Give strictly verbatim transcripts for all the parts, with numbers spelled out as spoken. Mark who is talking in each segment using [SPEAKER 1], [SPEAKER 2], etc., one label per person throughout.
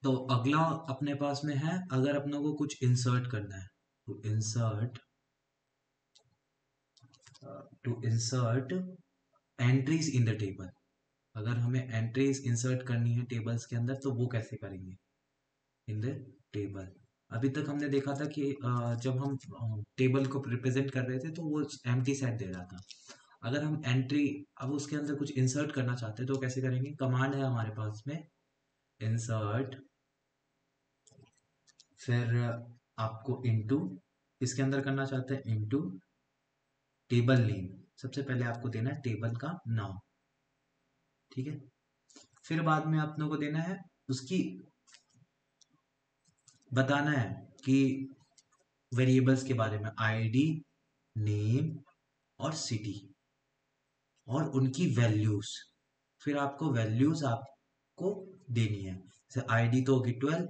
[SPEAKER 1] तो अगला अपने पास में है, अगर अपने को कुछ इंसर्ट करना है तो insert to insert entries in the table. अगर हमें एंट्रीज इंसर्ट करनी है टेबल्स के अंदर तो वो कैसे करेंगे? In the table. अभी तक हमने देखा था कि अ, जब हम टेबल को रिप्रेजेंट कर रहे थे तो वो एम्प्टी सेट दे रहा था। अगर हम एंट्री अब उसके अंदर कुछ इंसर्ट करना चाहते हैं तो कैसे करेंगे? कमांड है हमारे पास में इंसर्ट, फिर आपको इनटू, इसके अंदर करना चाहते हैं इनटू टेबल नेम। सबसे पहले आपको देना है टेबल का नाम, ठीक है। फिर बाद में आप लोगों को देना है उसकी, बताना है कि वेरिएबल्स के बारे में, आईडी, नेम और सिटी, और उनकी वैल्यूज। फिर आपको वैल्यूज आपको देनी है। जैसे आईडी तो होगी ट्वेल्व,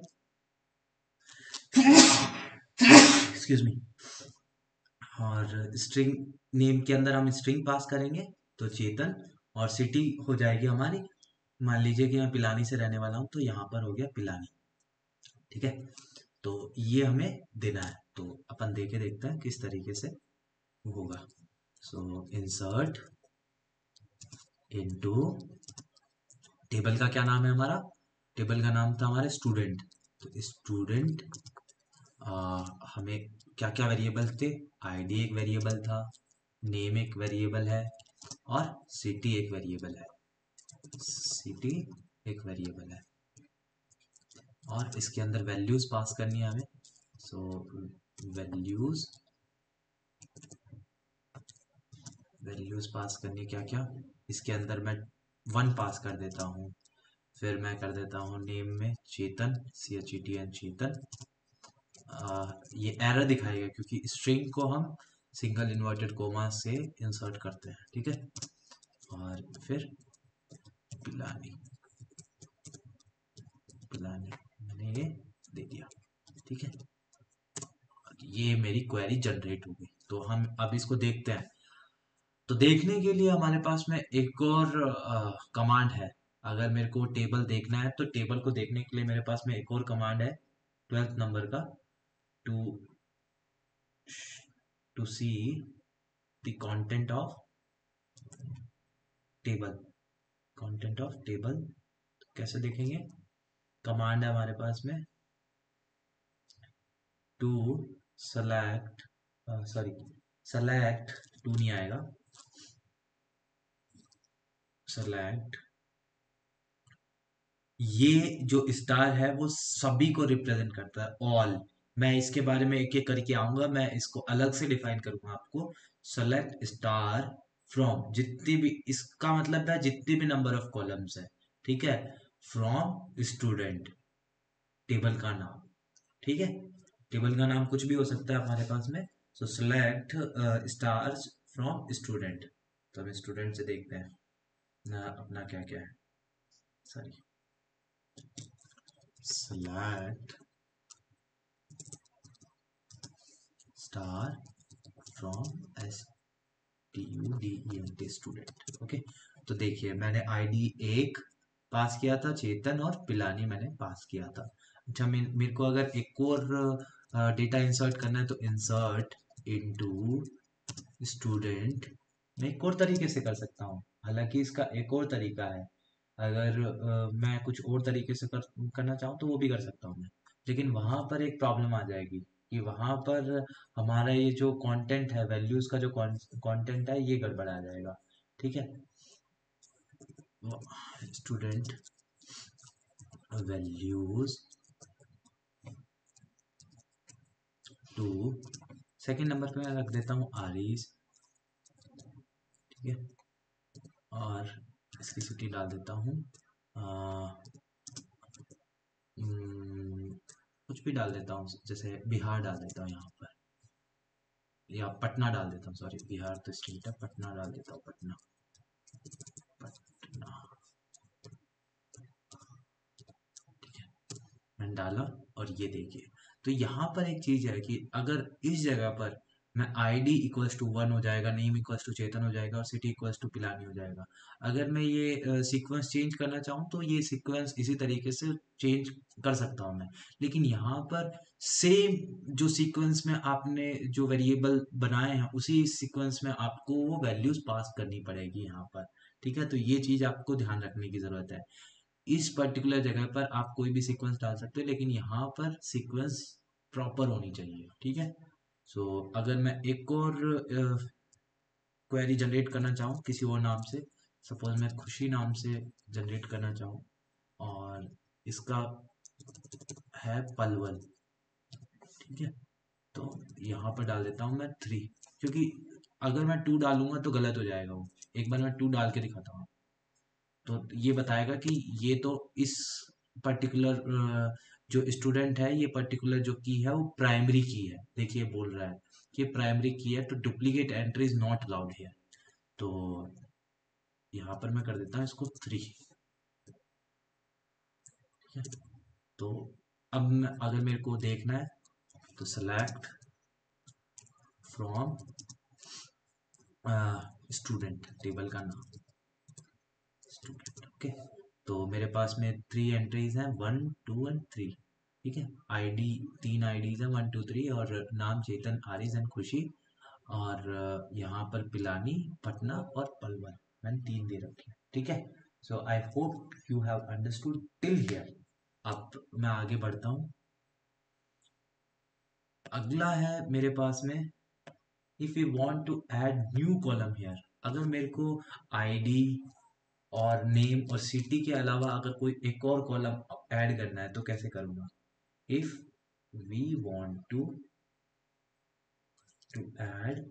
[SPEAKER 1] एक्सक्यूज मी, और स्ट्रिंग नेम के अंदर हम स्ट्रिंग पास करेंगे तो चेतन, और सिटी हो जाएगी हमारी, मान लीजिए कि मैं पिलानी से रहने वाला हूं तो यहाँ पर हो गया पिलानी, ठीक है। तो ये हमें देना है, तो अपन देखे देखते हैं किस तरीके से होगा। सो इंसर्ट इनटू, टेबल का क्या नाम है हमारा? टेबल का नाम था हमारे स्टूडेंट। तो स्टूडेंट, हमें क्या क्या वेरिएबल थे? आईडी एक वेरिएबल था, नेम एक वेरिएबल है, और सिटी एक वेरिएबल है। सिटी एक वेरिएबल है, और इसके अंदर वैल्यूज पास करनी है हमें। सो वैल्यूज, वैल्यूज पास करनी क्या क्या? इसके अंदर मैं वन पास कर देता हूँ, फिर मैं कर देता हूँ नेम में Chetan, C H E T N Chetan. आ, ये एरर दिखाएगा क्योंकि स्ट्रिंग को हम सिंगल इन्वर्टेड कोमा से इंसर्ट करते हैं, ठीक है। और फिर पिलानी, पिलानी मैंने ये दे दिया, ठीक है। ये मेरी क्वेरी जनरेट हो गई। तो हम अब इसको देखते हैं। तो देखने के लिए हमारे पास में एक और कमांड है। अगर मेरे को टेबल देखना है तो टेबल को देखने के लिए मेरे पास में एक और कमांड है ट्वेल्थ नंबर का, to to see the content of table. Content of table कैसे देखेंगे? कमांड है हमारे पास में to select, sorry select, to नहीं आएगा, सेलेक्ट, ये जो स्टार है वो सभी को रिप्रेजेंट करता है, ऑल। मैं इसके बारे में एक एक करके आऊंगा, मैं इसको अलग से डिफाइन करूंगा आपको। सेलेक्ट स्टार फ्रॉम, जितनी भी, इसका मतलब है जितनी भी नंबर ऑफ कॉलम्स है, ठीक है, फ्रॉम स्टूडेंट, टेबल का नाम, ठीक है। टेबल का नाम कुछ भी हो सकता है हमारे पास में। So select stars from student. तो हम स्टूडेंट से देखते हैं ना अपना क्या क्या है, sorry, select star from s t u d e n t student, okay. तो देखिए मैंने आईडी एक पास किया था चेतन, और पिलानी मैंने पास किया था। अच्छा, मेरे को अगर एक और डेटा इंसर्ट करना है तो इंसर्ट इनटू स्टूडेंट, मैं एक और तरीके से कर सकता हूँ। हालांकि इसका एक और तरीका है, अगर अ, मैं कुछ और तरीके से कर, करना चाहूँ तो वो भी कर सकता हूँ मैं। लेकिन वहां पर एक प्रॉब्लम आ जाएगी कि वहां पर हमारा ये जो कंटेंट है, वैल्यूज का जो कंटेंट है, ये गड़बड़ आ जाएगा, ठीक है। Student values two, second number पे मैं रख देता हूँ आरीज, ठीक है, और इसकी सिटी डाल देता हूँ, कुछ भी डाल देता हूँ, जैसे बिहार डाल देता हूँ यहाँ पर, या पटना डाल देता हूँ, सॉरी बिहार तो स्टेट है, पटना डाल देता हूँ, पटना, पटना, ठीक है, मैंने डाला। और ये देखिए, तो यहाँ पर एक चीज है कि अगर इस जगह पर मैं आईडी इक्वल्स टू वन हो जाएगा, नेम इक्वल्स टू चेतन हो जाएगा और सिटी इक्वल्स टू पिलानी हो जाएगा। अगर मैं ये सीक्वेंस चेंज करना चाहूँ तो ये सीक्वेंस इसी तरीके से चेंज कर सकता हूँ मैं। लेकिन यहाँ पर सेम जो सीक्वेंस में आपने जो वेरिएबल बनाए हैं उसी सीक्वेंस में आपको वो वैल्यूज पास करनी पड़ेगी यहाँ पर। ठीक है, तो ये चीज आपको ध्यान रखने की जरूरत है। इस पर्टिकुलर जगह पर आप कोई भी सीक्वेंस डाल सकते हो, लेकिन यहाँ पर सीक्वेंस प्रॉपर होनी चाहिए। ठीक है, सो so, अगर मैं एक और क्वेरी जनरेट करना चाहूँ किसी और नाम से, सपोज मैं खुशी नाम से जनरेट करना चाहूँ और इसका है पलवल। ठीक है, तो यहाँ पर डाल देता हूँ मैं थ्री, क्योंकि अगर मैं टू डालूंगा तो गलत हो जाएगा वो। एक बार मैं टू डाल के दिखाता हूँ तो ये बताएगा कि ये तो इस पर्टिकुलर जो स्टूडेंट है, ये पर्टिकुलर जो की है वो प्राइमरी की है। देखिए बोल रहा है कि प्राइमरी की है, तो duplicate entry is not allowed here. तो यहाँ पर मैं कर देता हूँ इसको थ्री। तो अब मैं अगर मेरे को देखना है तो सेलेक्ट फ्रॉम स्टूडेंट, टेबल का नाम स्टूडेंट। ओके, तो मेरे पास में थ्री एंट्रीज हैं, वन टू एंड थ्री। ठीक है, आईडी तीन आईडीज हैं, वन टू थ्री, और नाम चेतन, आरिज एंड खुशी, और अ, यहाँ पर पिलानी, पटना और पलवल मैंने तीन दे रखे हैं। ठीक है, so I hope you have understood till here. अब मैं आगे बढ़ता हूँ। अगला है मेरे पास में, if you want to add new column here. अगर मेरे को आईडी और नेम और सिटी के अलावा अगर कोई एक और कॉलम ऐड करना है तो कैसे करूंगा? If we want to to add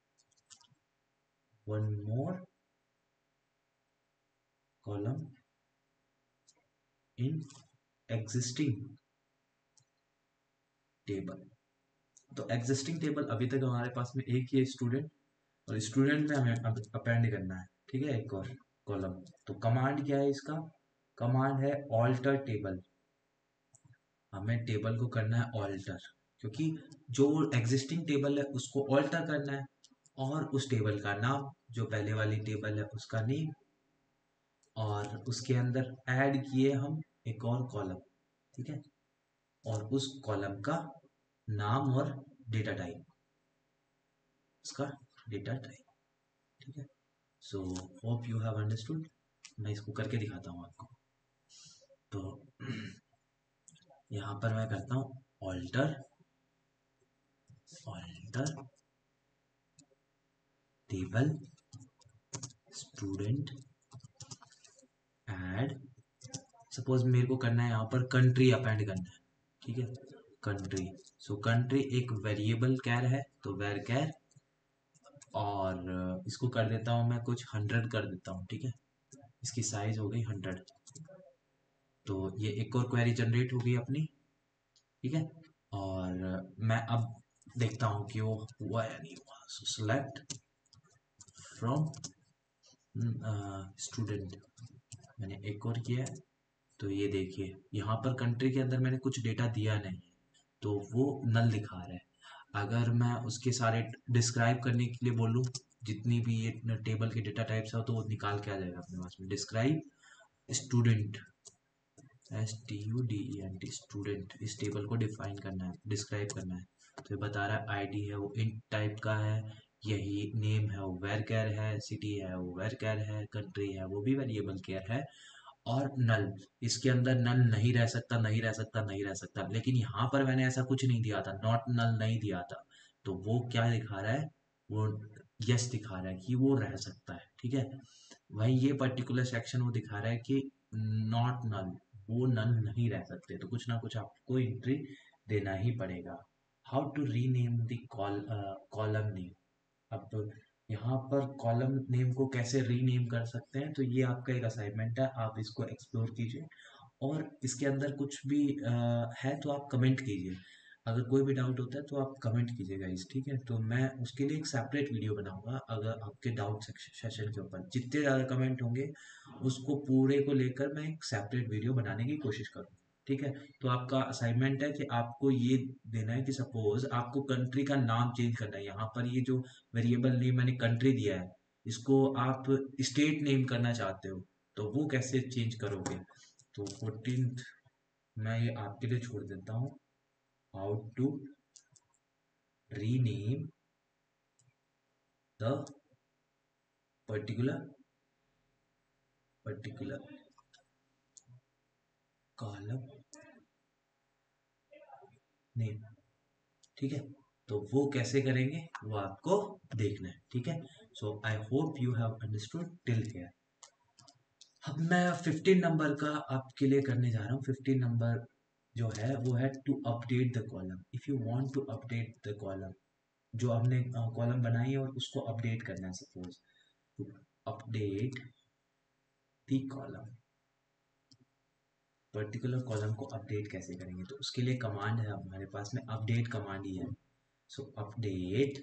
[SPEAKER 1] one more column in existing table. तो एग्जिस्टिंग टेबल अभी तक हमारे पास में एक ही स्टूडेंट, और स्टूडेंट में हमें अपेंड करना है। ठीक है, एक और कॉलम। तो कमांड क्या है इसका? कमांड है ऑल्टर टेबल। हमें टेबल को करना है ऑल्टर, क्योंकि जो एग्जिस्टिंग टेबल है उसको ऑल्टर करना है, और उस टेबल का नाम, जो पहले वाली टेबल है उसका नेम, और उसके अंदर ऐड किए हम एक और कॉलम। ठीक है, और उस कॉलम का नाम और डेटा टाइप, उसका डेटा टाइप। ठीक है, so hope you have understood. मैं इसको करके दिखाता हूँ आपको। तो यहाँ पर मैं करता हूँ alter alter table student add. Suppose मेरे को करना है यहाँ पर कंट्री अपेंड करना है। ठीक है, कंट्री। सो कंट्री एक वेरिएबल कैर है, तो वेर कैर, और इसको कर देता हूँ मैं कुछ हंड्रेड कर देता हूँ। ठीक है, इसकी साइज हो गई हंड्रेड। तो ये एक और क्वेरी जनरेट हो गई अपनी। ठीक है, और मैं अब देखता हूँ कि वो हुआ या नहीं हुआ। सो सेलेक्ट फ्रॉम स्टूडेंट, मैंने एक और किया है। तो ये देखिए यहाँ पर कंट्री के अंदर मैंने कुछ डेटा दिया नहीं, तो वो नल दिखा रहा है। अगर मैं उसके सारे डिस्क्राइब करने के लिए बोलूँ, जितनी भी ये टेबल के डेटा टाइप्स है, तो वो निकाल के आ जाएगा अपने पास में। Describe student, S T U D E N T, student, इस टेबल को डिफाइन करना है, डिस्क्राइब करना है। तो ये बता रहा है आईडी है वो इंट टाइप का है, यही नेम है वो वेर कैर है, सिटी है वो वेर कैर है, कंट्री है वो भी वेरिएबल कैर है, और नल, इसके अंदर नल नहीं रह सकता, नहीं रह सकता, नहीं रह सकता। लेकिन यहाँ पर मैंने ऐसा कुछ नहीं दिया था, नॉट नल नहीं दिया था, तो वो क्या दिखा रहा है? वो यस दिखा रहा है कि वो रह सकता है। ठीक है, वहीं ये पर्टिकुलर सेक्शन वो दिखा रहा है कि नॉट नल, वो नल नहीं रह सकते, तो कुछ ना कुछ आपको एंट्री देना ही पड़ेगा। How to rename the column name. अब यहाँ पर कॉलम नेम को कैसे रीनेम कर सकते हैं, तो ये आपका एक असाइनमेंट है, आप इसको एक्सप्लोर कीजिए, और इसके अंदर कुछ भी अ, है तो आप कमेंट कीजिए। अगर कोई भी डाउट होता है तो आप कमेंट कीजिएगा इस। ठीक है, तो मैं उसके लिए एक सेपरेट वीडियो बनाऊंगा। अगर आपके डाउट सेशन के ऊपर जितने ज़्यादा कमेंट होंगे, उसको पूरे को लेकर मैं एक सेपरेट वीडियो बनाने की कोशिश करूँगा। ठीक है। तो आपका असाइनमेंट है कि आपको ये देना है कि सपोज आपको कंट्री का नाम चेंज करना है। यहाँ पर ये जो वेरिएबल नेम मैंने कंट्री दिया है, इसको आप स्टेट नेम करना चाहते हो, तो वो कैसे चेंज करोगे? तो फोर्टीन मैं ये आपके लिए छोड़ देता हूँ, how to rename the particular particular column name. ठीक है, तो वो कैसे करेंगे वो आपको देखना है। ठीक है, so I hope you have understood till here. अब मैं फिफ्टीन नंबर का आपके लिए करने जा रहा हूँ। फिफ्टीन नंबर जो है वो है to update the column. If you want to update the column, जो हमने कॉलम बनाई है और उसको अपडेट करना है, suppose to update the column, particular column को अपडेट कैसे करेंगे? तो उसके लिए कमांड है हमारे पास में, अपडेट कमांड ही है। सो अपडेट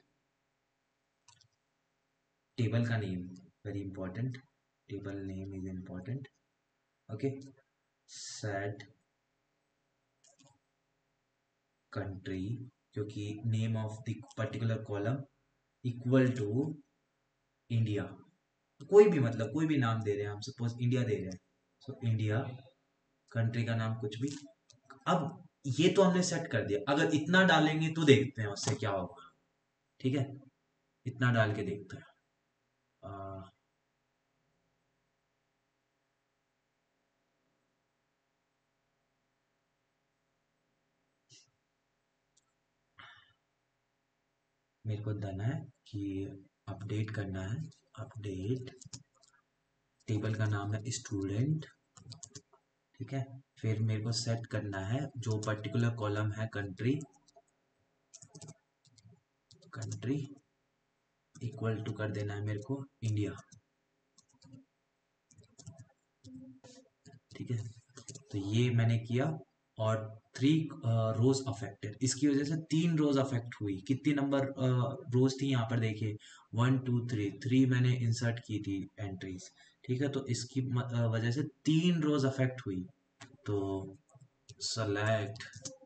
[SPEAKER 1] टेबल का name, very important, table name is important. Okay, set country, क्योंकि name of the particular column equal to India. कोई भी, मतलब कोई भी नाम दे रहे हैं हम, सपोज इंडिया दे रहे हैं, सो इंडिया, कंट्री का नाम कुछ भी। अब ये तो हमने सेट कर दिया, अगर इतना डालेंगे तो देखते हैं उससे क्या होगा। ठीक है, इतना डाल के देखते हैं। आ, मेरे को देना है कि अपडेट करना है, अपडेट टेबल का नाम है स्टूडेंट। ठीक है, फिर मेरे को सेट करना है जो पर्टिकुलर कॉलम है कंट्री, कंट्री इक्वल टू कर देना है मेरे को इंडिया। ठीक है, तो ये मैंने किया, और थ्री रोज अफेक्टेड, इसकी वजह से तीन रोज अफेक्ट हुई। कितनी नंबर रोज थी यहाँ पर देखिए, वन टू थ्री, थ्री मैंने इंसर्ट की थी एंट्रीज। ठीक है, तो इसकी म- अ, वजह से तीन रोज अफेक्ट हुई। तो सेलेक्ट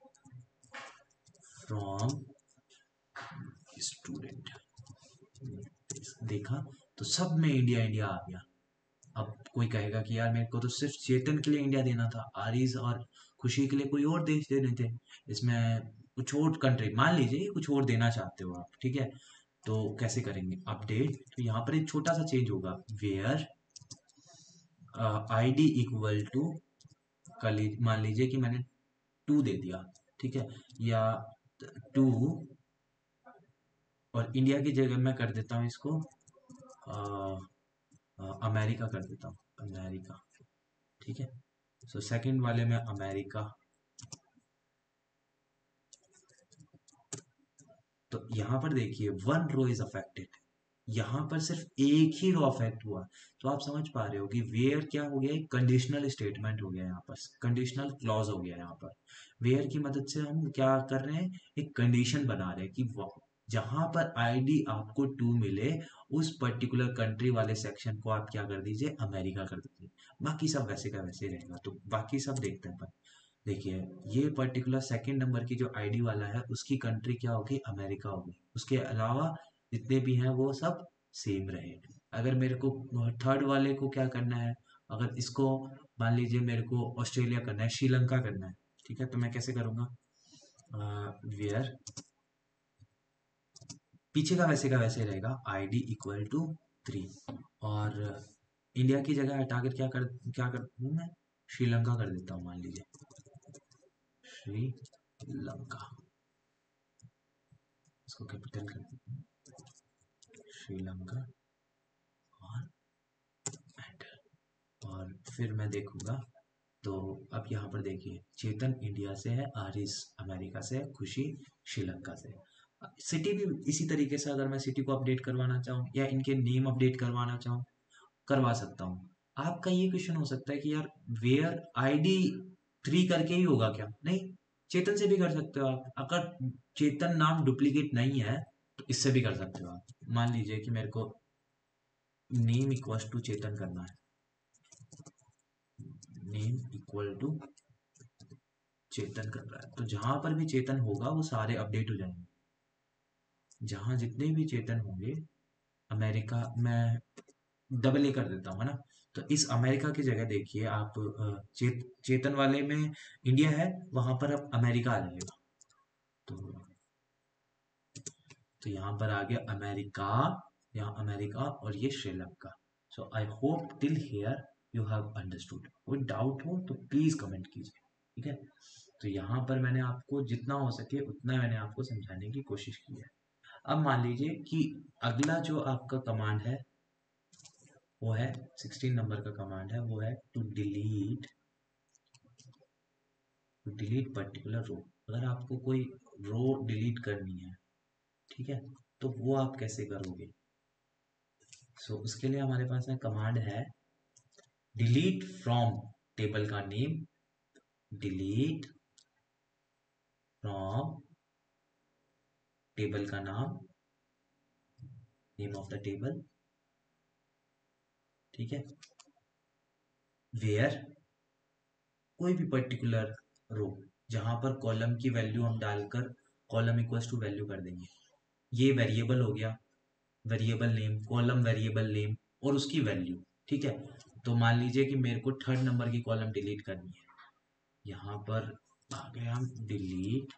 [SPEAKER 1] फ्रॉम स्टूडेंट, देखा तो सब में इंडिया इंडिया आ गया। अब कोई कहेगा कि यार मेरे को तो सिर्फ चेतन के लिए इंडिया देना था, आरिस और खुशी के लिए कोई और देश देने थे, इसमें कुछ और कंट्री मान लीजिए कुछ और देना चाहते हो आप। ठीक है, तो कैसे करेंगे अपडेट? तो यहाँ पर एक छोटा सा चेंज होगा, where I D equal to, मान लीजिए कि मैंने टू दे दिया। ठीक है, या टू, और इंडिया की जगह मैं कर देता हूँ इसको अमेरिका कर देता हूँ, अमेरिका। ठीक है, सो सेकंड वाले में अमेरिका। तो यहाँ पर देखिए वन रो इज अफेक्टेड, यहाँ पर सिर्फ एक ही रो अफेक्ट हुआ। तो आप समझ पा रहे हो कि वेयर क्या हो गया, एक कंडीशनल स्टेटमेंट हो गया, यहाँ पर कंडीशनल क्लॉज हो गया। यहाँ पर वेयर की मदद से हम क्या कर रहे हैं, एक कंडीशन बना रहे हैं कि जहां पर आईडी आपको टू मिले, उस पर्टिकुलर कंट्री वाले सेक्शन को आप क्या कर दीजिए, अमेरिका कर दीजिए। बाकी सब वैसे का वैसे रहेगा। तो बाकी सब देखते हैं अपन। देखिए, ये पर्टिकुलर सेकंड नंबर की जो आईडी वाला है उसकी कंट्री क्या होगी, अमेरिका होगी। उसके अलावा जितने भी हैं वो सब सेम रहे। अगर मेरे को थर्ड वाले को क्या करना है, अगर इसको मान लीजिए मेरे को ऑस्ट्रेलिया करना है, श्रीलंका करना है। ठीक है, तो मैं कैसे करूँगा, वेयर पीछे का वैसे का वैसे रहेगा, आईडी इक्वल टू थ्री, और इंडिया की जगह हटाकर क्या कर क्या कर दूँ मैं, श्रीलंका कर देता हूँ, मान लीजिए श्रीलंका, इसको कैपिटल कर देता हूँ, श्रीलंका, और एंटर। और फिर मैं देखूंगा, तो अब यहाँ पर देखिए चेतन इंडिया से है, आरिस अमेरिका से है, खुशी श्रीलंका से है। सिटी भी इसी तरीके से, अगर मैं सिटी को अपडेट करवाना चाहूँ या इनके नेम अपडेट करवाना चाहूँ, करवा सकता हूँ। आपका ये क्वेश्चन हो सकता है कि यार वेयर आईडी थ्री करके ही होगा क्या? नहीं, चेतन से भी कर सकते हो आप। अगर चेतन नाम डुप्लीकेट नहीं है तो इससे भी कर सकते हो आप। मान लीजिए कि मेरे को नेम इक्वल टू चेतन करना है, नेम इक्वल टू चेतन कर रहा है, तो जहां पर भी चेतन होगा वो सारे अपडेट हो जाएंगे। जहां जितने भी चेतन होंगे, अमेरिका मैं डबल ए कर देता हूँ, है ना। तो इस अमेरिका की जगह देखिए आप अ, चेत, चेतन वाले में इंडिया है, वहां पर अब अमेरिका आ जाएगा। तो तो यहाँ पर आ गया अमेरिका, यहाँ अमेरिका और ये Sri Lanka. So I hope till here you have understood. कोई डाउट हो तो प्लीज कमेंट कीजिए, ठीक है। तो यहाँ पर मैंने आपको जितना हो सके उतना मैंने आपको समझाने की कोशिश की है। अब मान लीजिए कि अगला जो आपका कमांड है वो है सिक्सटीन नंबर का कमांड है, वो है to delete to delete particular row. अगर आपको कोई रो डिलीट करनी है, ठीक है, तो वो आप कैसे करोगे। सो so, उसके लिए हमारे पास में कमांड है डिलीट फ्रॉम टेबल का नेम, डिलीट फ्रॉम टेबल का नाम, नेम ऑफ द टेबल, ठीक है, वेयर कोई भी पर्टिकुलर रो जहां पर कॉलम की वैल्यू हम डालकर कॉलम इक्वल्स टू वैल्यू कर देंगे। ये वेरिएबल हो गया, variable name, column variable name और उसकी वैल्यू, ठीक है। तो मान लीजिए कि मेरे को थर्ड नंबर की कॉलम डिलीट करनी है, यहाँ पर आ गए हम डिलीट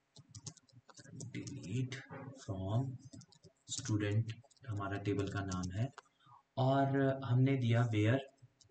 [SPEAKER 1] डिलीट फ्रॉम स्टूडेंट, हमारा टेबल का नाम है, और हमने दिया वेयर,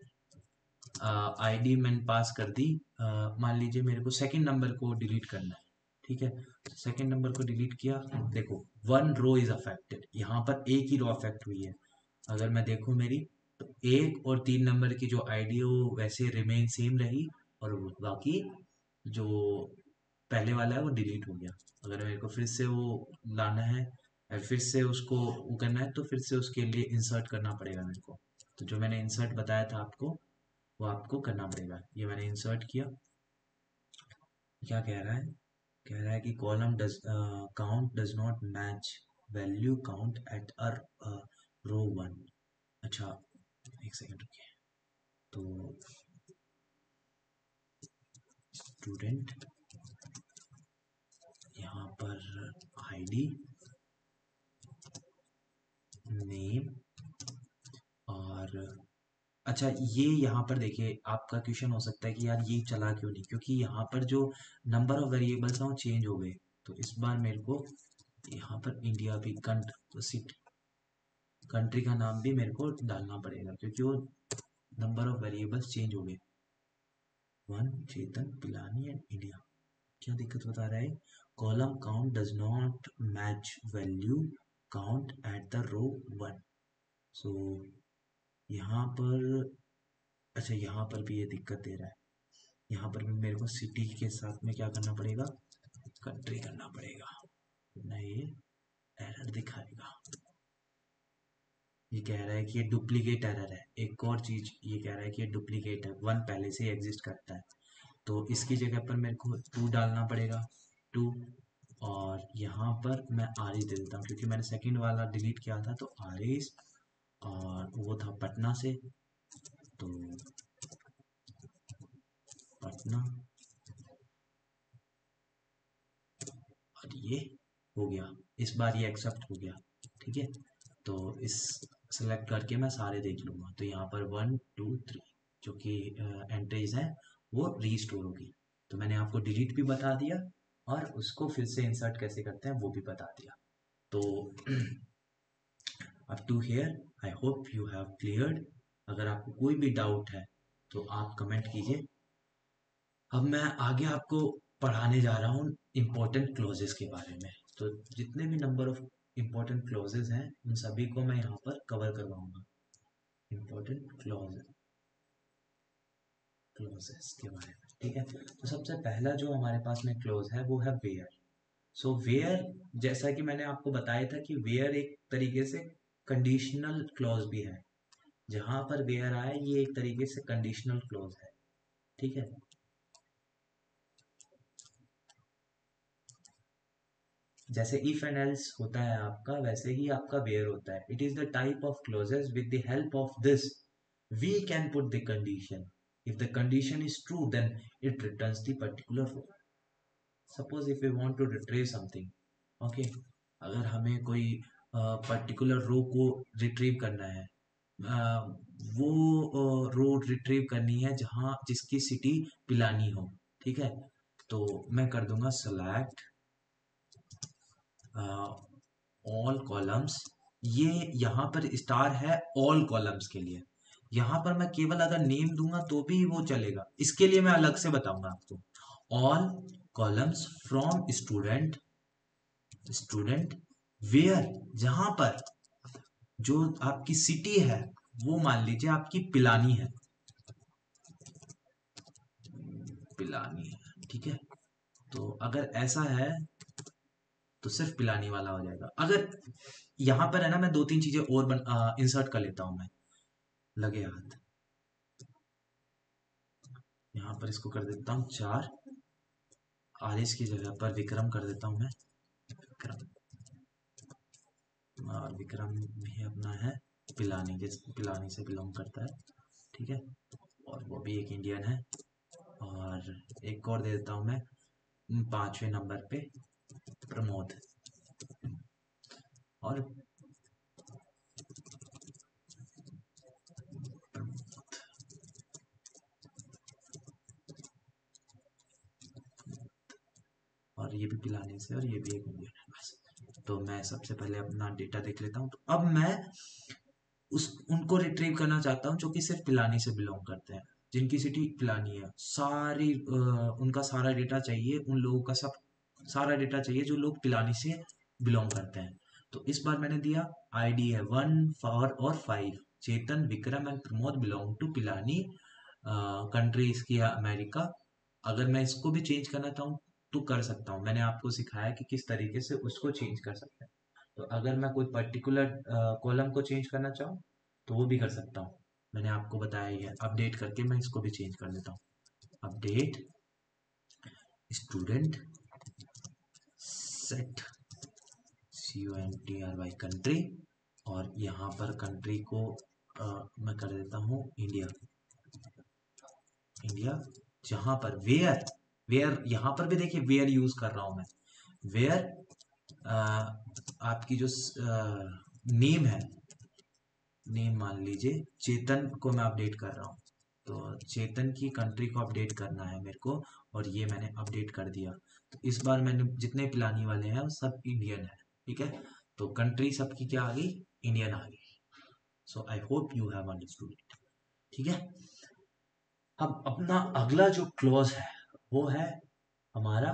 [SPEAKER 1] आईडी मैंने पास कर दी। uh, मान लीजिए मेरे को सेकंड नंबर को डिलीट करना है, ठीक है। सेकंड नंबर को डिलीट किया, देखो वन रो इज अफेक्टेड, यहाँ पर एक ही रो अफेक्ट हुई है। अगर मैं देखूं मेरी, तो एक और तीन नंबर की जो आईडी है वो वैसे रिमेन सेम रही, और बाकी जो पहले वाला है वो डिलीट हो गया। अगर मेरे को फिर से वो लाना है, फिर से उसको वो करना है, तो फिर से उसके लिए इंसर्ट करना पड़ेगा मेरे को। तो जो मैंने इंसर्ट बताया था आपको, वो आपको करना पड़ेगा। ये मैंने इंसर्ट किया। क्या कह रहा है, कह रहा है कि column does count does not match value count at uh row one. अच्छा एक सेकंड रुकिए, तो स्टूडेंट, यहाँ पर आईडी, नेम, और अच्छा ये यहाँ पर देखिए आपका क्वेश्चन हो सकता है कि यार ये चला क्यों नहीं, क्योंकि यहाँ पर जो नंबर ऑफ वेरिएबल्स हैं वो चेंज हो गए। तो इस बार मेरे को यहाँ पर इंडिया भी कंट्री कंट्री का नाम भी मेरे को डालना पड़ेगा, क्योंकि वो नंबर ऑफ वेरिएबल्स चेंज हो गए। One Chetan Pilani and India, क्या दिक्कत बता रहा है, column count does not match value count at the row one. So यहाँ पर, अच्छा यहाँ पर भी ये दिक्कत दे रहा है। यहाँ पर भी मेरे को सिटी के साथ में क्या करना पड़ेगा, कंट्री करना पड़ेगा, नहीं एरर दिखाएगा। ये कह रहा है कि ये डुप्लीकेट एरर है। एक और चीज ये कह रहा है कि ये डुप्लीकेट है, वन पहले से एग्जिस्ट करता है। तो इसकी जगह पर मेरे को टू डालना पड़ेगा, टू, और यहाँ पर मैं आर दे देता हूँ, क्योंकि मैंने सेकंड वाला डिलीट किया था। तो आर और वो था पटना से, तो पटना, और ये हो गया। इस बार ये एक्सेप्ट हो गया, ठीक है। तो इस सेलेक्ट करके मैं सारे देख लूंगा, तो यहाँ पर वन टू थ्री जो कि एंट्रीज हैं वो रीस्टोर होगी। तो मैंने आपको डिलीट भी बता दिया, और उसको फिर से इंसर्ट कैसे करते हैं वो भी बता दिया। तो up to here I hope you have cleared. अगर आपको कोई भी डाउट है तो आप कमेंट कीजिए। अब मैं आगे आपको पढ़ाने जा रहा हूँ इम्पोर्टेंट क्लॉजेस के बारे में। तो जितने भी नंबर ऑफ इम्पोर्टेंट क्लॉजेस हैं उन सभी को मैं यहाँ पर कवर करवाऊंगा। इम्पोर्टेंट क्लॉज क्लॉजेस के बारे में, ठीक है। तो सबसे पहला जो हमारे पास में क्लॉज है वो है वेयर। सो वेयर, जैसा कि मैंने आपको बताया था कि वेयर एक तरीके से कंडीशनल क्लॉज भी है। जहां पर वेयर आए ये एक तरीके से कंडीशनल क्लॉज है, ठीक है। जैसे इफ एंड एल्स होता है आपका, वैसे ही आपका वेयर होता है। It is the type of clauses with the help of this we can put the condition. If the condition is true then it returns the particular row. Suppose if you want to retrieve something, okay, अगर हमें कोई particular रो को retrieve करना है, uh, वो रो uh, retrieve करनी है जहाँ जिसकी सिटी पिलानी हो, ठीक है, तो मैं कर दूंगा सेलेक्ट ऑल कॉलम्स। ये यहाँ पर स्टार है ऑल कॉलम्स के लिए, यहाँ पर मैं केवल अगर नेम दूंगा तो भी वो चलेगा, इसके लिए मैं अलग से बताऊंगा आपको। All columns from student, student where, जहां पर जो आपकी सिटी है वो मान लीजिए आपकी पिलानी है, पिलानी है, ठीक है, तो अगर ऐसा है तो सिर्फ पिलानी वाला हो जाएगा। अगर यहाँ पर है ना, मैं दो तीन चीजें और बन इंसर्ट कर लेता हूं मैं, लगे हाथ, यहाँ पर इसको कर देता हूँ चार, आरिस की जगह पर विक्रम कर देता हूँ मैं, विक्रम, और विक्रम भी अपना है पिलानी के, पिलानी से बिलोंग करता है, ठीक है, और वो भी एक इंडियन है। और एक और दे देता हूँ मैं पांचवें नंबर पे प्रमोद, और और ये भी पिलानी से, और ये भी एक इंडियन है बस। तो मैं सबसे पहले अपना डेटा देख लेता हूँ, तो अब मैं उस उनको रिट्रीव करना चाहता हूँ जो कि सिर्फ पिलानी से बिलोंग करते हैं, जिनकी सिटी पिलानी है, सारी अ, उनका सारा डेटा चाहिए, उन लोगों का सब सारा डेटा चाहिए जो लोग पिलानी से बिलोंग करते हैं। तो इस बार मैंने दिया आईडी है वन फोर और five, Chetan Vikram and Pramod belong to Pilani, country इसकी है अमेरिका। अगर मैं इसको भी चेंज करना चाहूँ तो कर सकता हूँ, मैंने आपको सिखाया कि किस तरीके से उसको चेंज कर सकते हैं। तो अगर मैं कोई पर्टिकुलर कॉलम को चेंज करना चाहूँ तो वो भी कर सकता हूँ, मैंने आपको बताया ही है। अपडेट करके मैं इसको भी चेंज कर देता हूँ, update student set C U N T R Y country, और यहाँ पर कंट्री को आ, मैं कर देता हूँ इंडिया, इंडिया, जहां पर वेयर, वेयर यहाँ पर भी देखिए वेयर यूज कर रहा हूं मैं, वेयर आपकी जो नेम है, नेम मान लीजिए चेतन को मैं अपडेट कर रहा हूँ, तो चेतन की कंट्री को अपडेट करना है मेरे को, और ये मैंने अपडेट कर दिया। तो इस बार मैंने जितने पिलानी वाले हैं वो सब इंडियन है, ठीक है, तो कंट्री सबकी क्या आ गई, इंडियन आ गई। So I hope you have understood it, ठीक है। अब अपना अगला जो क्लॉज है वो है हमारा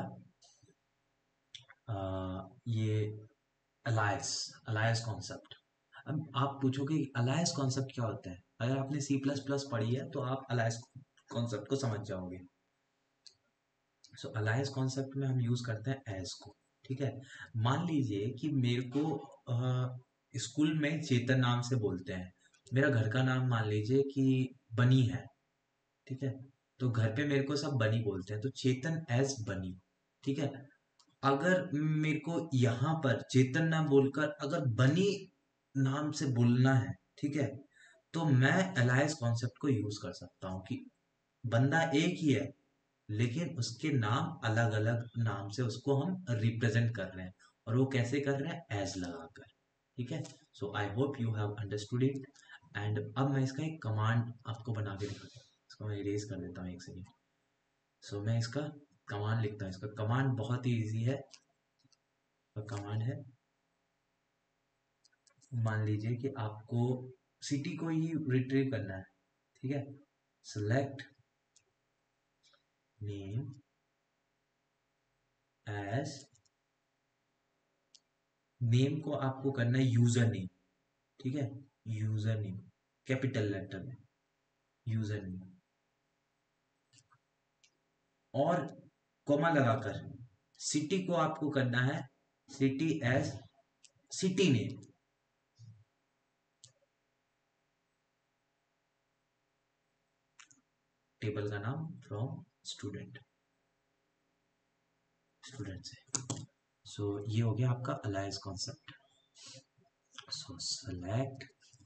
[SPEAKER 1] आ, ये अलायंस, अलायंस कॉन्सेप्ट। अब आप पूछोगे अलायंस कॉन्सेप्ट क्या होता है, अगर आपने सी प्लस प्लस पढ़ी है तो आप अलायंस कॉन्सेप्ट को समझ जाओगे। सो अलायंस कॉन्सेप्ट में हम यूज करते हैं एज को, ठीक है। मान लीजिए कि मेरे को स्कूल में चेतन नाम से बोलते हैं, मेरा घर का नाम मान लीजिए कि बनी है, ठीक है, तो घर पे मेरे को सब बनी बोलते हैं, तो चेतन एज बनी, ठीक है। अगर मेरे को यहाँ पर चेतन नाम बोलकर अगर बनी नाम से बोलना है, ठीक है, तो मैं अलायंस कॉन्सेप्ट को यूज कर सकता हूँ कि बंदा एक ही है लेकिन उसके नाम अलग अलग नाम से उसको हम रिप्रेजेंट कर रहे हैं, और वो कैसे कर रहे हैं, एज लगाकर, ठीक है। So I hope you have understood it. And अब मैं इसका एक कमांड आपको बना के दिखाता हूँ, इसको मैं इरेज कर देता हूँ एक सेकेंड। सो मैं इसका कमांड लिखता हूँ, इसका कमांड बहुत ही इजी है, कमांड है, मान लीजिए कि आपको सिटी को ही रिट्रीव करना है, ठीक है, सेलेक्ट नेम एज, नेम को आपको करना है यूजर नेम, ठीक है, यूजर नेम कैपिटल लेटर में, यूजर नेम, और कॉमा लगाकर सिटी को आपको करना है city as city name, table का नाम फ्रॉम स्टूडेंट, स्टूडेंट से। सो so, ये हो गया आपका अलायंस कॉन्सेप्ट। सो सेलेक्ट,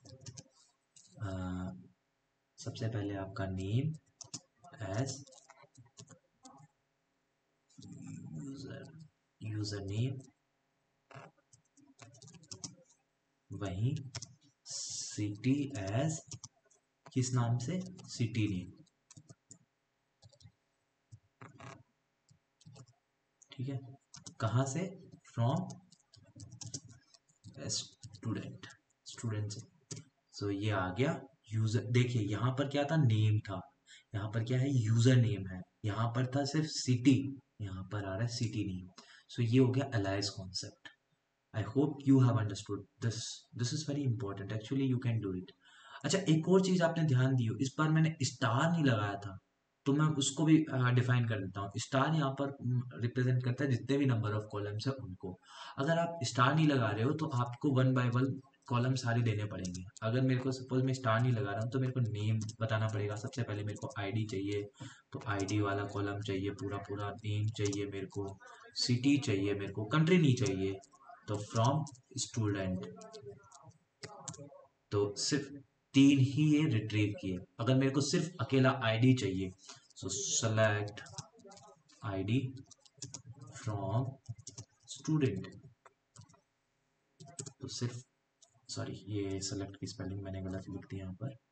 [SPEAKER 1] सबसे पहले आपका name as user user name, वहीं सिटी एज किस नाम से, सिटी नेम, ठीक है। कहां से, फ्रॉम स्टूडेंट, स्टूडेंट से। सो so, ये आ गया यूजर। देखिए यहाँ पर क्या था, नेम था, यहाँ पर क्या है, यूजर नेम है, यहाँ पर था सिर्फ सिटी, यहाँ पर आ रहा है सिटी नेम। सो ये हो गया alias concept. I hope you have understood this, this is very important, actually you can do it. अच्छा, एक और चीज आपने ध्यान दी हो, इस बार मैंने स्टार नहीं लगाया था, तो मैं उसको भी डिफाइन कर देता हूँ। स्टार यहाँ पर रिप्रेजेंट करता है जितने भी नंबर ऑफ कॉलम्स है उनको। अगर आप स्टार नहीं लगा रहे हो तो आपको वन बाय वन कॉलम सारे देने पड़ेंगे। अगर मेरे को सपोज मैं स्टार नहीं लगा रहा हूँ तो मेरे को नेम बताना पड़ेगा। सबसे पहले मेरे को आईडी चाहिए, तो आईडी वाला कॉलम चाहिए, पूरा पूरा नेम चाहिए मेरे को, सिटी चाहिए मेरे को, कंट्री नहीं चाहिए, तो फ्रॉम स्टूडेंट। तो सिर्फ तीन ही ये रिट्रीव किए। अगर मेरे को सिर्फ अकेला आईडी चाहिए, so select ID from student, तो सिर्फ, सॉरी ये सेलेक्ट की स्पेलिंग मैंने गलत लिख दी यहाँ पर,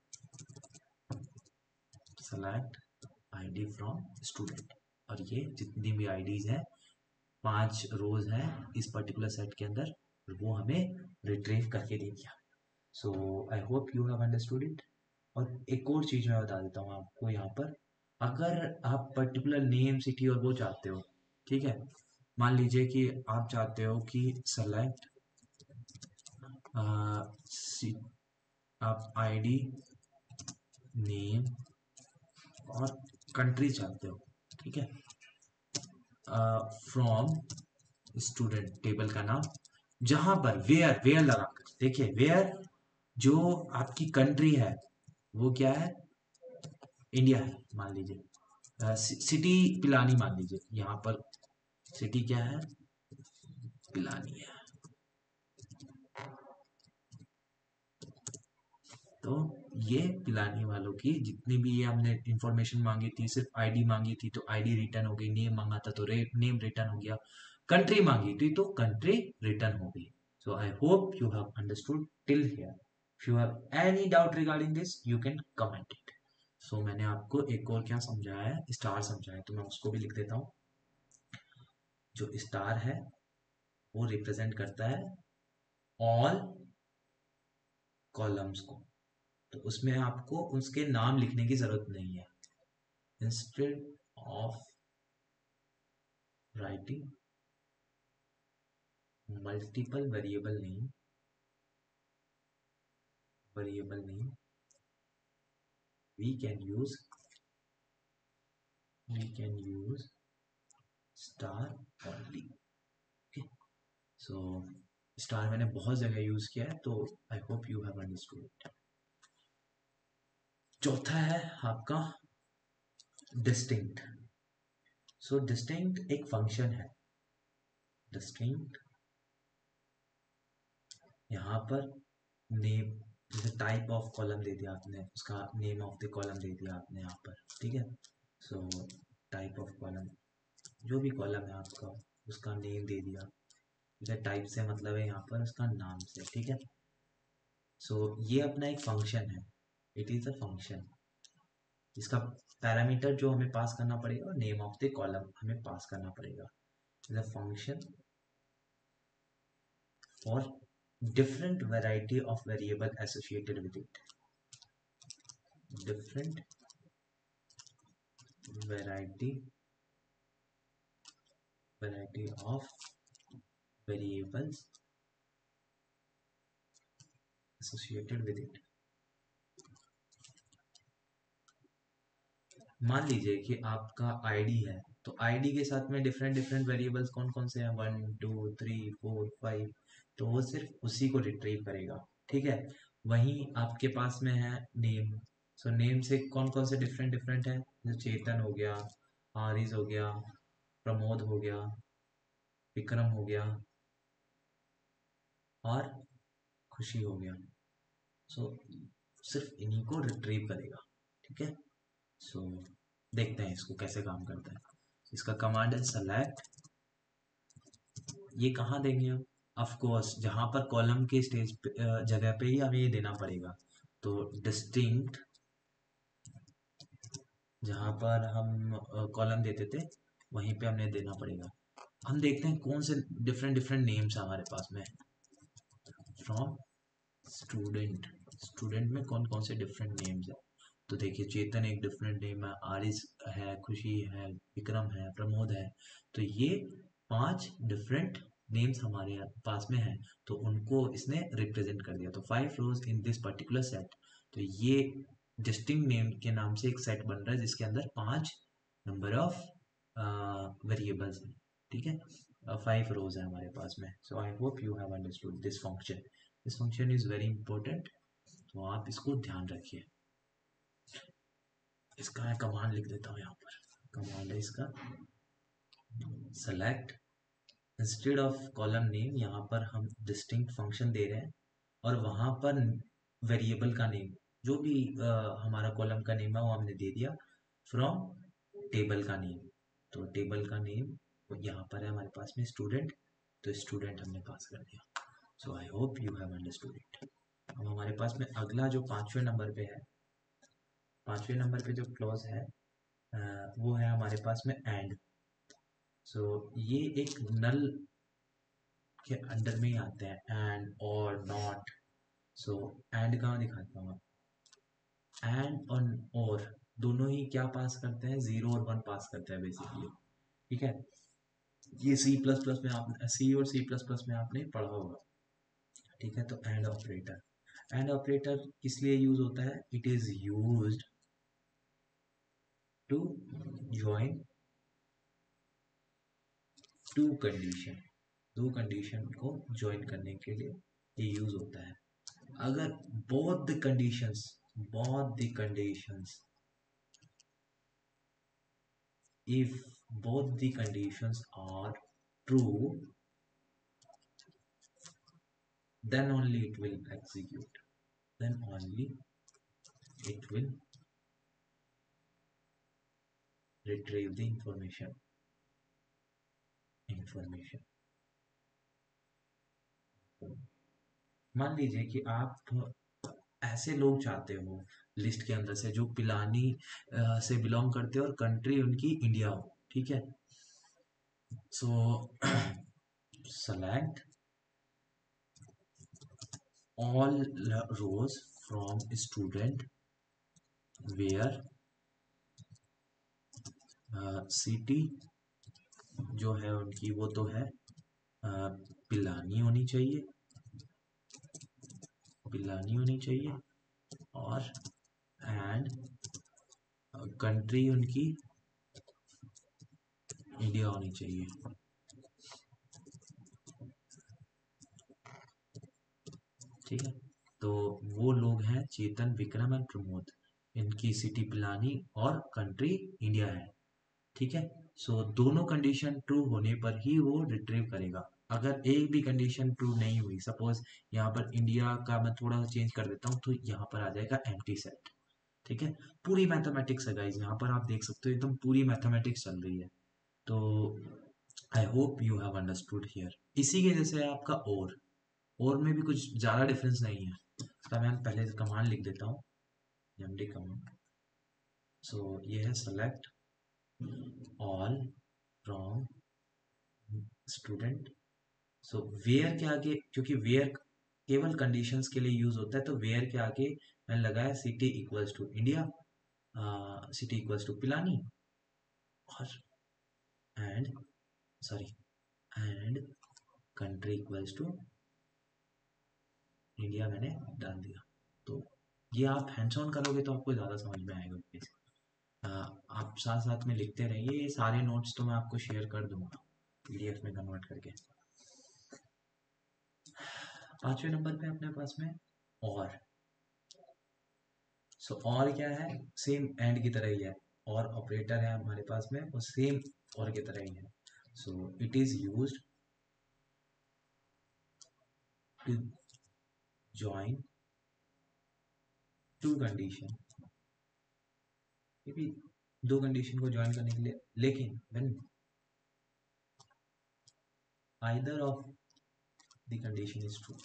[SPEAKER 1] सेलेक्ट आईडी फ्रॉम स्टूडेंट। और ये जितनी भी आईडीज हैं, पांच रोज हैं इस पर्टिकुलर सेट के अंदर, वो हमें रिट्रीव करके दे दिया। So I hope you have understood it. और एक और चीज मैं बता देता हूँ आपको यहाँ पर, अगर आप पर्टिकुलर नेम, सिटी और वो चाहते हो, ठीक है, मान लीजिए कि आप चाहते हो कि सेलेक्ट आप आईडी, नेम और कंट्री चाहते हो, ठीक है, फ्रॉम स्टूडेंट, टेबल का नाम, जहां पर वेयर, वेयर लगाकर, देखिए वेयर जो आपकी कंट्री है वो क्या है, इंडिया है मान लीजिए, सिटी पिलानी मान लीजिए, यहाँ पर सिटी क्या है, पिलानी है। तो ये पिलानी वालों की जितनी भी ये हमने इंफॉर्मेशन मांगी थी, सिर्फ आईडी मांगी थी तो आईडी रिटर्न हो गई, नेम मांगा था तो नेम रिटर्न हो गया, कंट्री मांगी थी तो कंट्री रिटर्न हो गई। So I hope you have understood till here. If you have any doubt regarding this you can comment it. So मैंने आपको एक और क्या समझाया है, स्टार समझाया है, तो मैं उसको भी लिख देता हूँ। जो स्टार है वो रिप्रेजेंट करता है ऑल कॉलम्स को, तो उसमें आपको उसके नाम लिखने की जरूरत नहीं है। Instead of writing multiple variable name, variable name we can use we can use star only. Okay, so star मैंने बहुत जगह यूज किया है, तो I hope you have understood it. चौथा है आपका डिस्टिंक्ट। सो डिस्टिंक्ट एक फंक्शन है। डिस्टिंक्ट यहाँ पर नेम, जैसे टाइप ऑफ कॉलम दे दिया आपने, उसका नेम ऑफ द कॉलम दे दिया आपने यहाँ पर, ठीक है। सो टाइप ऑफ कॉलम, जो भी कॉलम है आपका उसका नेम दे दिया, जैसे टाइप से मतलब है यहाँ पर उसका नाम से, ठीक है। सो ये अपना एक फंक्शन है, इट इज अ फंक्शन। इसका पैरामीटर जो हमें पास करना पड़ेगा और नेम ऑफ द कॉलम हमें पास करना पड़ेगा। Is a function for different variety of variable associated with it, different variety variety of variables associated with it। मान लीजिए कि आपका आईडी है, तो आईडी के साथ में डिफरेंट डिफरेंट वेरिएबल्स कौन कौन से हैं, one two three four five, तो वो सिर्फ उसी को रिट्रीव करेगा, ठीक है। वहीं आपके पास में है नेम, सो नेम से कौन कौन से डिफरेंट डिफरेंट है, जैसे चेतन हो गया, आरिज हो गया, प्रमोद हो गया, विक्रम हो गया और खुशी हो गया। सो सिर्फ इन्हीं को रिट्रीव करेगा, ठीक है। सो देखते हैं इसको कैसे काम करता है। इसका कमांड है सेलेक्ट ये कहाँ देंगे हम? ऑफ कोर्स जहाँ पर कॉलम के स्टेज पे अ, जगह पे ही हमें ये देना पड़ेगा। तो डिस्टिंक्ट, जहाँ पर हम कॉलम देते थे वहीं पे हमें देना पड़ेगा। हम देखते हैं कौन से डिफरेंट डिफरेंट नेम्स हमारे पास में। फ्रॉम स्टूडेंट, स्टूडेंट में कौन कौन से डिफरेंट नेम्स है? तो देखिए चेतन एक डिफरेंट नेम है, आरिस है, खुशी है, विक्रम है, प्रमोद है। तो ये पांच डिफरेंट नेम्स हमारे पास में है, तो उनको इसने रिप्रेजेंट कर दिया। तो five rows in this particular set. तो ये डिस्टिंक्ट नेम के नाम से एक सेट बन रहा है जिसके अंदर पांच नंबर ऑफ वेरिएबल्स हैं। ठीक है, फाइव रोज है हमारे पास में। So I hope you have understood this function. This function is very important, तो आप इसको ध्यान रखिए। इसका मैं कमांड लिख देता हूँ यहाँ पर। कमांड है इसका select, instead of column name यहाँ पर हम डिस्टिंक्ट फंक्शन दे रहे हैं, और वहाँ पर वेरिएबल का नेम जो भी uh, हमारा कॉलम का नेम है वो हमने दे दिया, फ्रॉम टेबल का नेम। तो टेबल का नेम यहाँ पर है हमारे पास में स्टूडेंट, तो स्टूडेंट हमने पास कर दिया। So I hope you have understood it. अब हमारे पास में अगला जो पांचवें नंबर पे है, पांचवें नंबर पे जो क्लॉज है uh, वो है हमारे पास में एंड। सो so, ये एक नल के अंडर में ही आते हैं, एंड और नॉट। सो एंड कहाँ दिखाता हूँ? एंड और और दोनों ही क्या पास करते हैं? जीरो और वन पास करते हैं बेसिकली। ठीक है, ये सी प्लस प्लस में आप सी और सी प्लस प्लस में आपने पढ़ा होगा। ठीक है, तो एंड ऑपरेटर, एंड ऑपरेटर किस लिए यूज होता है? It is used to join two condition, दो कंडीशन को ज्वाइन करने के लिए ये यूज होता है। अगर both the conditions both the conditions if both the conditions are true, then only it will execute, then only it will retrieve the information information मान लीजिए कि आप ऐसे लोग चाहते हो लिस्ट के अंदर से जो पिलानी अ, से बिलोंग करते हो और कंट्री उनकी इंडिया हो। ठीक है, so select all rows from student where city जो है उनकी वो तो है uh, पिलानी होनी चाहिए, पिलानी होनी चाहिए, और एंड कंट्री उनकी इंडिया होनी चाहिए। ठीक है, तो वो लोग हैं चेतन, विक्रम एंड प्रमोद, इनकी सिटी पिलानी और कंट्री इंडिया है। ठीक है, सो दोनों कंडीशन ट्रू होने पर ही वो रिट्रीव करेगा। अगर एक भी कंडीशन ट्रू नहीं हुई, सपोज यहाँ पर इंडिया का मैं थोड़ा सा चेंज कर देता हूँ, तो यहाँ पर आ जाएगा एम्प्टी सेट। ठीक है, पूरी मैथमेटिक्स है गाइस, यहाँ पर आप देख सकते हो एकदम पूरी मैथमेटिक्स चल रही है। तो I hope you have understood here. इसी के जैसे है आपका और और में भी कुछ ज़्यादा डिफरेंस नहीं है। तो मैं पहले कमांड लिख देता हूँ, एमडी कमांड। सो ये है select all from student. So where के आगे, क्योंकि वेयर केवल कंडीशंस के लिए यूज होता है, तो वेयर के आगे मैंने लगाया city equals to India, city equals to Pilani, और and sorry and country equals to India मैंने डाल दिया। तो ये आप हैंड्स ऑन करोगे तो आपको ज़्यादा समझ में आएगा। uh, आप साथ साथ में लिखते रहिए, ये सारे नोट्स तो मैं आपको शेयर कर दूंगा पीडीएफ में कन्वर्ट करके। पांचवें नंबर पे अपने पास में और, सो so, और क्या है? सेम एंड की तरह ही है, और ऑपरेटर है हमारे पास में वो सेम और की तरह ही है। So it is used to join two condition, दो कंडीशन को ज्वाइन करने के लिए। लेकिन when either of the condition is true.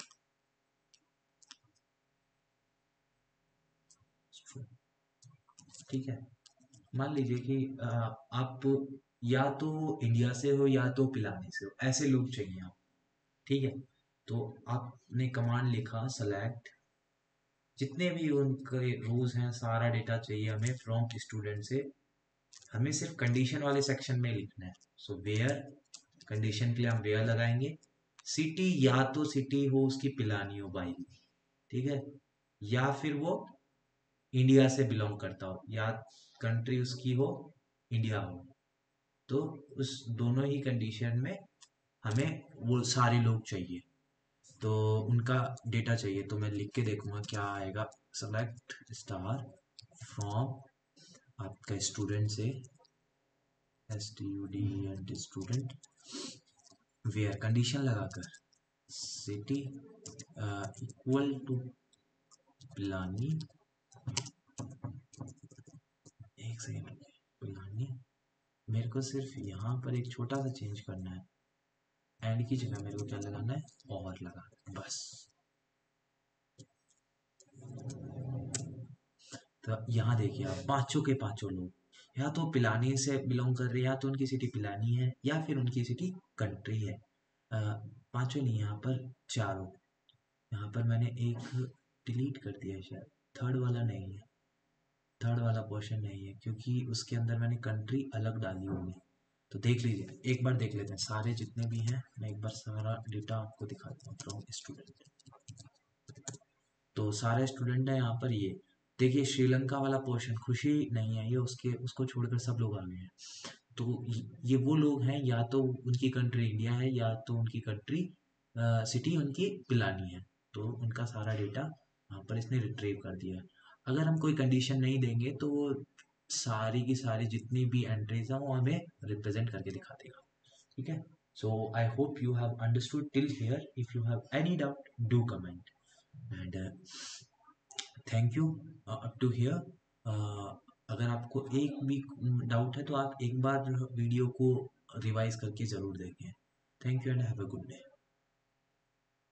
[SPEAKER 1] ठीक है, मान लीजिए कि अ, आप या तो इंडिया से हो या तो पिलानी से हो, ऐसे लोग चाहिए आप। ठीक है, तो आपने कमांड लिखा सेलेक्ट, जितने भी उनके रोज हैं सारा डेटा चाहिए हमें फ्रॉम स्टूडेंट से। हमें सिर्फ कंडीशन वाले सेक्शन में लिखना है। सो वेयर, कंडीशन के लिए हम वेयर लगाएंगे। सिटी, या तो सिटी हो उसकी पिलानी हो बाई, ठीक है, या फिर वो इंडिया से बिलोंग करता हो, या कंट्री उसकी हो इंडिया हो। तो उस दोनों ही कंडीशन में हमें वो सारे लोग चाहिए, तो उनका डेटा चाहिए। तो मैं लिख के देखूंगा क्या आएगा। सेलेक्ट स्टार फ्रॉम आपका स्टूडेंट से, S T U D N T student, where condition लगाकर सिटी इक्वल टू पिलानी। एक सेकेंड, पिलानी मेरे को सिर्फ यहाँ पर एक छोटा सा चेंज करना है। एंड की जगह मेरे को क्या लगाना है, और लगा, बस। तो यहाँ देखिए आप, पांचों के पांचों लोग या तो पिलानी से बिलोंग कर रहे हैं, या तो उनकी सिटी पिलानी है, या फिर उनकी सिटी कंट्री है। अ, पांचों नहीं, यहाँ पर चारों। यहाँ पर मैंने एक डिलीट कर दिया है शायद, थर्ड वाला नहीं है, थर्ड वाला पोर्शन नहीं है, क्योंकि उसके अंदर मैंने कंट्री अलग डाली होगी। तो देख लीजिए, एक बार देख लेते हैं सारे जितने भी हैं। मैं एक बार सारा डेटा आपको दिखाता हूँ फ्रॉम स्टूडेंट। तो सारे स्टूडेंट है यहाँ पर। ये देखिए श्रीलंका वाला पोर्शन खुशी नहीं है, ये उसके उसको छोड़कर सब लोग आ गए हैं। तो ये वो लोग हैं, या तो उनकी कंट्री इंडिया है, या तो उनकी कंट्री सिटी उनकी पिलानी है। तो उनका सारा डेटा यहाँ पर इसने रिट्रीव कर दिया है। अगर हम कोई कंडीशन नहीं देंगे तो वो सारी की सारी जितनी भी एंट्रीज हैं वो हमें रिप्रेजेंट करके दिखा देगा। ठीक है, so I hope you have understood till here. If you have any doubt do comment, and thank you up to here. अगर आपको एक भी डाउट है तो आप एक बार वीडियो को रिवाइज करके ज़रूर देखें। Thank you and have a good day.